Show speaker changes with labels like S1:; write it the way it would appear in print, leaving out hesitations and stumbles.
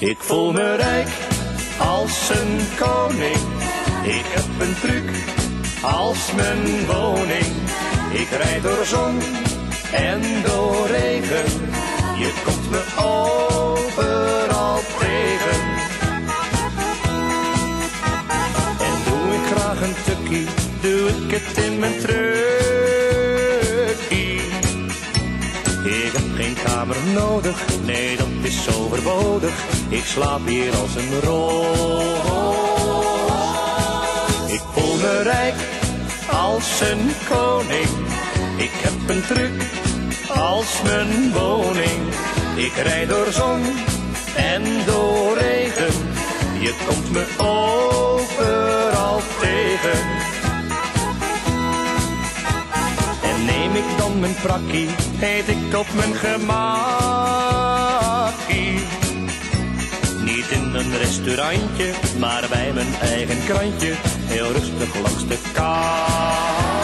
S1: Ik voel me rijk als een koning. Ik heb een truc als mijn woning. Ik rijd door zon en door regen. Je komt me overal tegen. En doe ik graag een tukkie, doe ik het in mijn trukkie. Ik heb geen kamer nodig, nee dat is overbodig. Ik slaap hier als een roos. Ik voel me rijk als een koning. Ik heb een truc als mijn woning. Ik rijd door zon en door regen. Je komt me overal tegen. En neem ik dan mijn prakkie, eet ik op mijn gemakkie. Niet in een restaurantje, maar bij mijn eigen krantje, heel rustig langs de kant.